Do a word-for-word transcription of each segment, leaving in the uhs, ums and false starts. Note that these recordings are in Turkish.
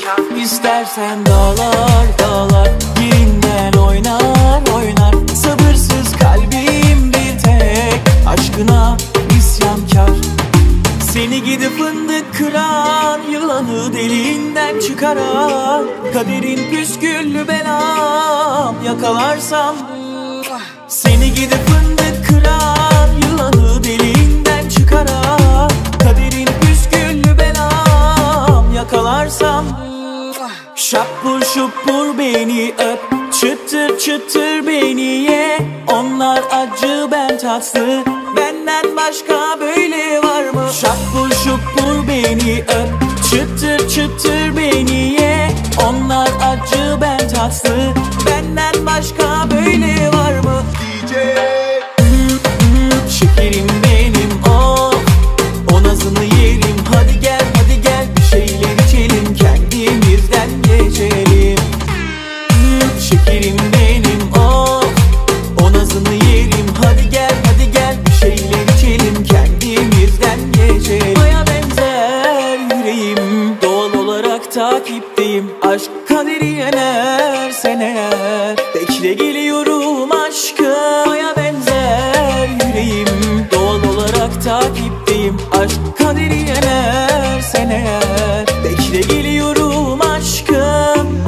İstersen dağlar dağlar yerinden oynar oynar. Sabırsız kalbim bir tek aşkına isyankar. Seni gidi fındık kıran, yılanı deliğinden çıkaran, kaderin püsküllü belam yakalarsam. Seni gidi fındık kıran, yılanı deliğinden çıkaran, kaderin püsküllü belam yakalarsam. Şapur şupur beni öp, çıtır çıtır beni ye. Onlar acı ben tatlı, benden başka böyle var mı? Şapur şupur beni öp, çıtır çıtır beni ye. Onlar acı ben tatlı, benden başka böyle var mı? D J şekerim benim oh, o nazını yerim. Hadi gel hadi gel bir şeyler içelim, kendimizden geçelim. Şekerim benim oh, o nazını yerim. Hadi gel hadi gel bir şeyler içelim, kendimizden geçelim. Aya benzer yüreğim, doğal olarak takipteyim. Aşk kaderi yenersen eğer, bekle geliyorum aşkım. Aya benzer yüreğim, doğal olarak takipteyim. Aşk kaderi yenersen eğer, bekle geliyorum aşkım.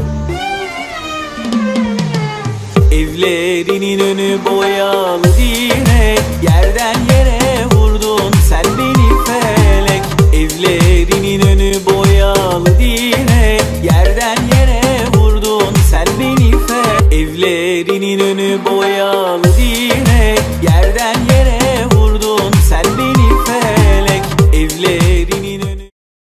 Evlerinin önü boyalı direk, yerden yere vurdun sen beni felek. Evlerinin önü boyalı direk, yerden yere vurdun sen beni felek. Evlerinin önü boyalı direk, yerden yere